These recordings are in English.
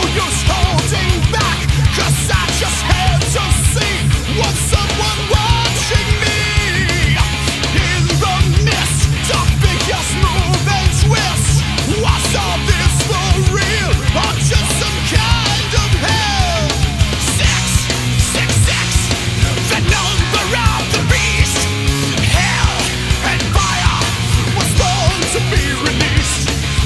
use holding back, 'cause I just had to see, was someone watching me? In the mist, dark figures move and twist. Was all this for real, or just some kind of hell? 666, the number of the beast. Hell and fire was born to be released.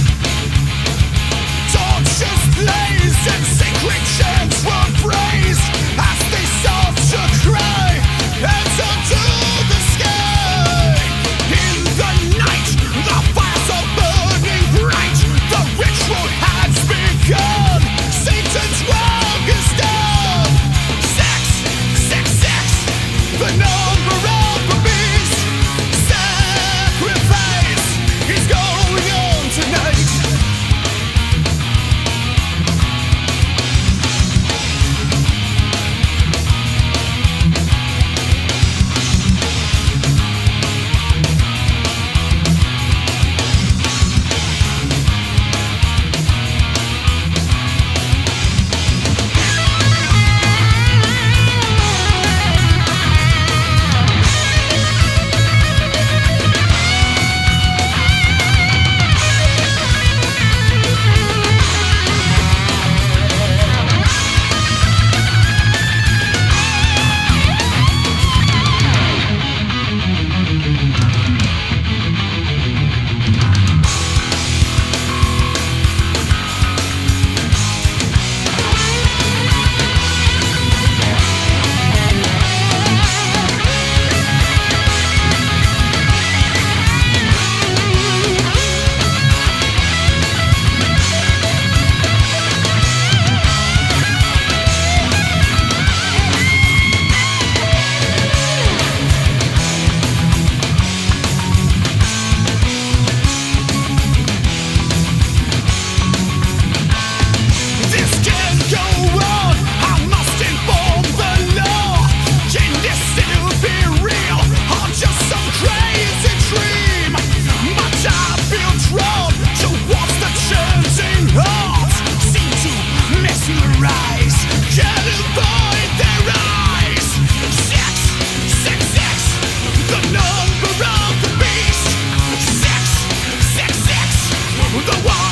Torches blazed and sacred chants were praised as they sought to cry hands unto the sky. In the night, the fires are burning bright. The ritual has begun. Satan's work is done. 666, the number of the beast. Sacrifice is going on tonight. This can't go on, I must inform the law. Can this still be real, or just some crazy dream? But I feel drawn towards the chanting hearts. Seem to mesmerize, can't avoid their eyes. 666, the number of the beast. 666, the one